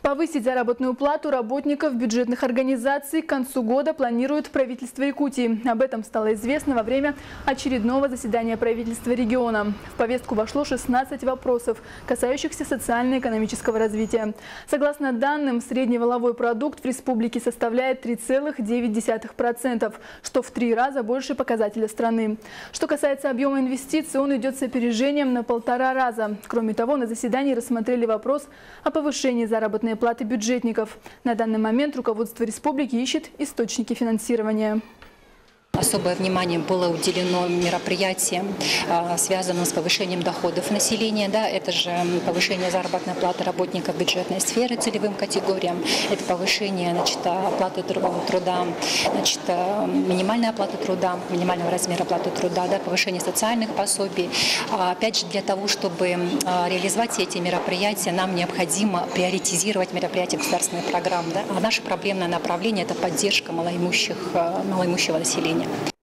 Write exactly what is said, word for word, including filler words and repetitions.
Повысить заработную плату работников бюджетных организаций к концу года планирует правительство Якутии. Об этом стало известно во время очередного заседания правительства региона. В повестку вошло шестнадцать вопросов, касающихся социально-экономического развития. Согласно данным, средний валовой продукт в республике составляет три целых девять десятых процента, что в три раза больше показателя страны. Что касается объема инвестиций, он идет с опережением на полтора раза. Кроме того, на заседании рассмотрели вопрос о повышении заработной платы бюджетников. На данный момент руководство республики ищет источники финансирования. Особое внимание было уделено мероприятиям, связанным с повышением доходов населения. Да, это же повышение заработной платы работников бюджетной сферы целевым категориям, это повышение значит, оплаты труда, значит, минимальной оплаты труда, минимального размера оплаты труда, да, повышение социальных пособий. Опять же, для того, чтобы реализовать эти мероприятия, нам необходимо приоритизировать мероприятия государственных программ. Да? А наше проблемное направление – это поддержка малоимущих, малоимущего населения.